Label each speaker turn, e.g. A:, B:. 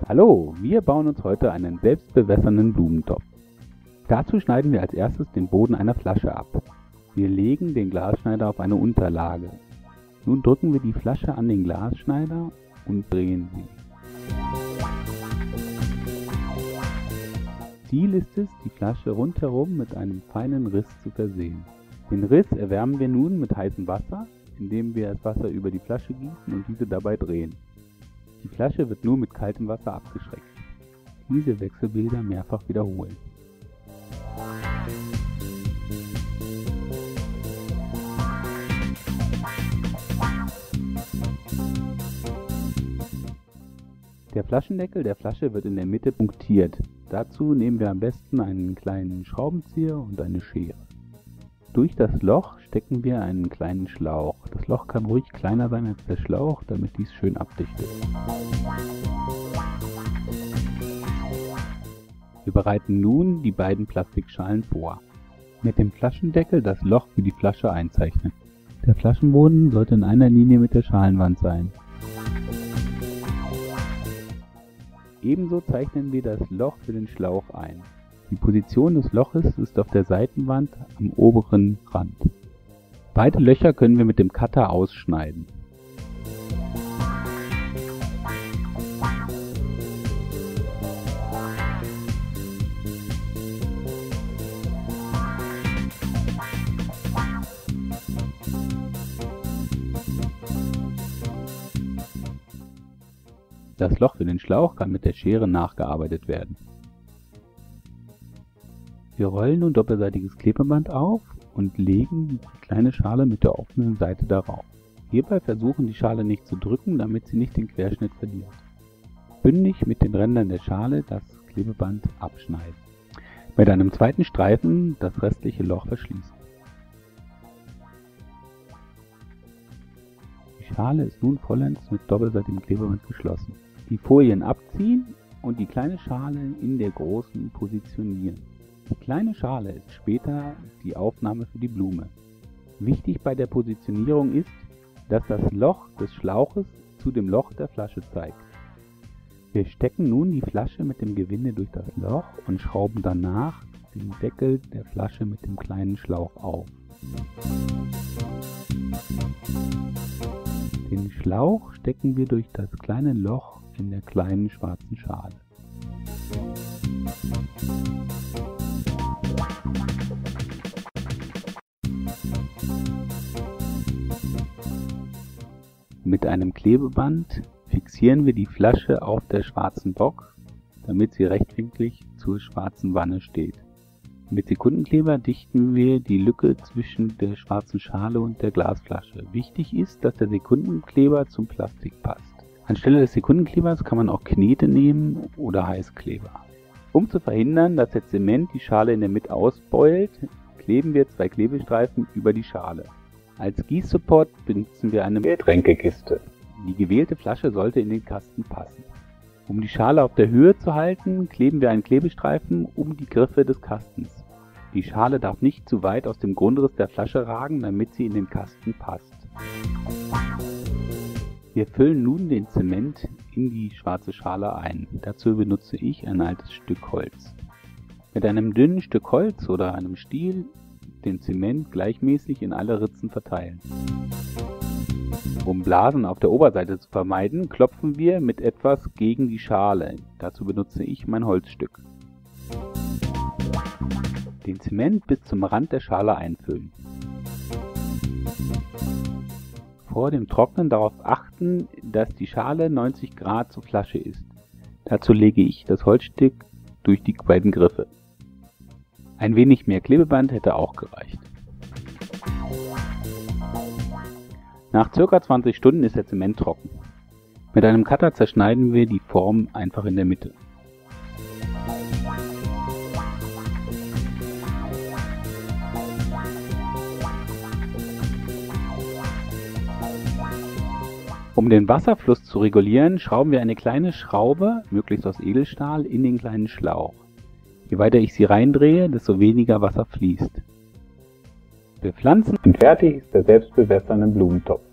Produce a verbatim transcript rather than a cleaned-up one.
A: Hallo, wir bauen uns heute einen selbstbewässernden Blumentopf. Dazu schneiden wir als erstes den Boden einer Flasche ab. Wir legen den Glasschneider auf eine Unterlage. Nun drücken wir die Flasche an den Glasschneider und drehen sie. Ziel ist es, die Flasche rundherum mit einem feinen Riss zu versehen. Den Riss erwärmen wir nun mit heißem Wasser, indem wir das Wasser über die Flasche gießen und diese dabei drehen. Die Flasche wird nur mit kaltem Wasser abgeschreckt. Diese Wechselbilder mehrfach wiederholen. Der Flaschendeckel der Flasche wird in der Mitte punktiert. Dazu nehmen wir am besten einen kleinen Schraubenzieher und eine Schere. Durch das Loch stecken wir einen kleinen Schlauch. Das Loch kann ruhig kleiner sein als der Schlauch, damit dies schön abdichtet. Wir bereiten nun die beiden Plastikschalen vor. Mit dem Flaschendeckel das Loch für die Flasche einzeichnen. Der Flaschenboden sollte in einer Linie mit der Schalenwand sein. Ebenso zeichnen wir das Loch für den Schlauch ein. Die Position des Loches ist auf der Seitenwand am oberen Rand. Beide Löcher können wir mit dem Cutter ausschneiden. Das Loch für den Schlauch kann mit der Schere nachgearbeitet werden. Wir rollen nun doppelseitiges Klebeband auf und legen die kleine Schale mit der offenen Seite darauf. Hierbei versuchen die Schale nicht zu drücken, damit sie nicht den Querschnitt verliert. Bündig mit den Rändern der Schale das Klebeband abschneiden. Mit einem zweiten Streifen das restliche Loch verschließen. Die Schale ist nun vollends mit doppelseitigem Klebeband geschlossen. Die Folien abziehen und die kleine Schale in der großen positionieren. Die kleine Schale ist später die Aufnahme für die Blume. Wichtig bei der Positionierung ist, dass das Loch des Schlauches zu dem Loch der Flasche zeigt. Wir stecken nun die Flasche mit dem Gewinde durch das Loch und schrauben danach den Deckel der Flasche mit dem kleinen Schlauch auf. Den Schlauch stecken wir durch das kleine Loch in der kleinen schwarzen Schale. Mit einem Klebeband fixieren wir die Flasche auf der schwarzen Box, damit sie rechtwinklig zur schwarzen Wanne steht. Mit Sekundenkleber dichten wir die Lücke zwischen der schwarzen Schale und der Glasflasche. Wichtig ist, dass der Sekundenkleber zum Plastik passt. Anstelle des Sekundenklebers kann man auch Knete nehmen oder Heißkleber. Um zu verhindern, dass der Zement die Schale in der Mitte ausbeult, kleben wir zwei Klebestreifen über die Schale. Als Gießsupport benutzen wir eine Getränkekiste. Die gewählte Flasche sollte in den Kasten passen. Um die Schale auf der Höhe zu halten, kleben wir einen Klebestreifen um die Griffe des Kastens. Die Schale darf nicht zu weit aus dem Grundriss der Flasche ragen, damit sie in den Kasten passt. Wir füllen nun den Zement in die schwarze Schale ein. Dazu benutze ich ein altes Stück Holz. Mit einem dünnen Stück Holz oder einem Stiel den Zement gleichmäßig in alle Ritzen verteilen. Um Blasen auf der Oberseite zu vermeiden, klopfen wir mit etwas gegen die Schale. Dazu benutze ich mein Holzstück. Den Zement bis zum Rand der Schale einfüllen. Vor dem Trocknen darauf achten, dass die Schale neunzig Grad zur Flasche ist. Dazu lege ich das Holzstück durch die beiden Griffe. Ein wenig mehr Klebeband hätte auch gereicht. Nach ca. zwanzig Stunden ist der Zement trocken. Mit einem Cutter zerschneiden wir die Form einfach in der Mitte. Um den Wasserfluss zu regulieren, schrauben wir eine kleine Schraube, möglichst aus Edelstahl, in den kleinen Schlauch. Je weiter ich sie reindrehe, desto weniger Wasser fließt. Bepflanzen und fertig ist der selbstbewässernde Blumentopf.